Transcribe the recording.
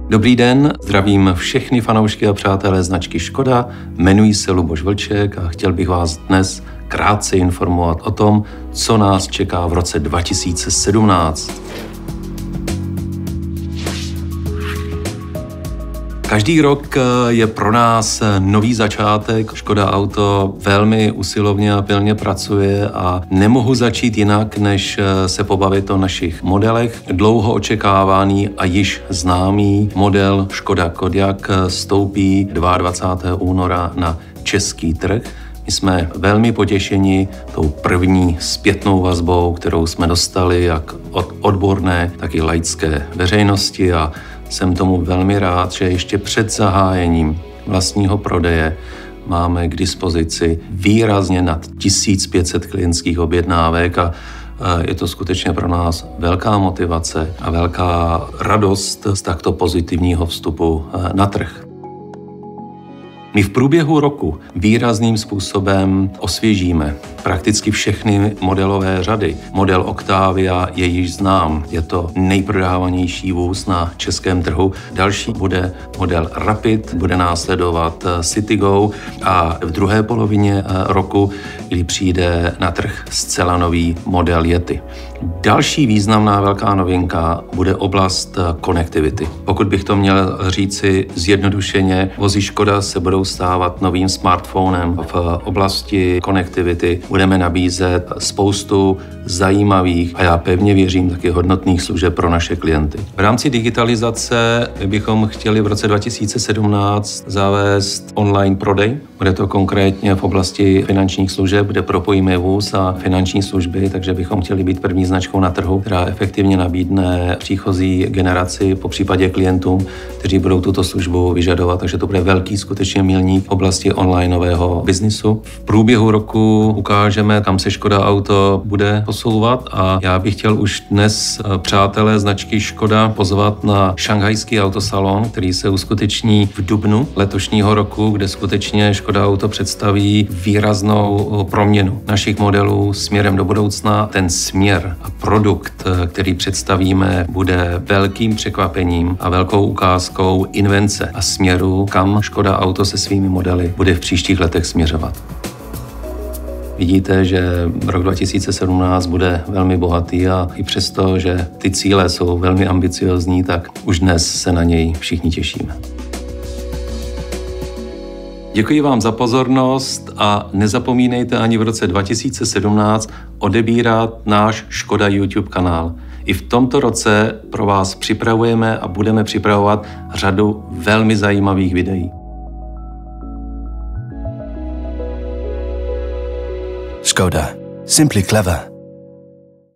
Dobrý den, zdravím všechny fanoušky a přátelé značky Škoda. Jmenuji se Luboš Vlček a chtěl bych vás dnes krátce informovat o tom, co nás čeká v roce 2017. Každý rok je pro nás nový začátek. Škoda Auto velmi usilovně a pilně pracuje a nemohu začít jinak, než se pobavit o našich modelech. Dlouho očekávaný a již známý model Škoda Kodiaq vstoupí 22. února na český trh. My jsme velmi potěšeni tou první zpětnou vazbou, kterou jsme dostali jak od odborné, tak i laické veřejnosti a jsem tomu velmi rád, že ještě před zahájením vlastního prodeje máme k dispozici výrazně nad 1500 klientských objednávek a je to skutečně pro nás velká motivace a velká radost z takto pozitivního vstupu na trh. My v průběhu roku výrazným způsobem osvěžíme prakticky všechny modelové řady. Model Octavia je již znám, je to nejprodávanější vůz na českém trhu. Další bude model Rapid, bude následovat Citigo a v druhé polovině roku, kdy přijde na trh zcela nový model Yeti. Další významná velká novinka bude oblast konektivity. Pokud bych to měl říci zjednodušeně, vozy Škoda se budou stávat novým smartphonem. V oblasti konektivity budeme nabízet spoustu zajímavých a já pevně věřím taky hodnotných služeb pro naše klienty. V rámci digitalizace bychom chtěli v roce 2017 zavést online prodej. Bude to konkrétně v oblasti finančních služeb, kde propojíme vůz a finanční služby, takže bychom chtěli být první značkou na trhu, která efektivně nabídne příchozí generaci, popřípadě klientům, kteří budou tuto službu vyžadovat, takže to bude velký skutečně milník v oblasti onlineového biznisu. V průběhu roku ukážeme, kam se Škoda Auto bude posouvat a já bych chtěl už dnes přátelé značky Škoda pozvat na šanghajský autosalon, který se uskuteční v dubnu letošního roku, kde skutečně Škoda Auto představí výraznou proměnu našich modelů směrem do budoucna. Ten směr a produkt, který představíme, bude velkým překvapením a velkou ukázkou invence a směru, kam Škoda Auto se svými modely bude v příštích letech směřovat. Vidíte, že rok 2017 bude velmi bohatý a i přesto, že ty cíle jsou velmi ambiciozní, tak už dnes se na něj všichni těšíme. Děkuji vám za pozornost a nezapomínejte ani v roce 2017 odebírat náš Škoda YouTube kanál. I v tomto roce pro vás připravujeme a budeme připravovat řadu velmi zajímavých videí. Škoda. Simply clever.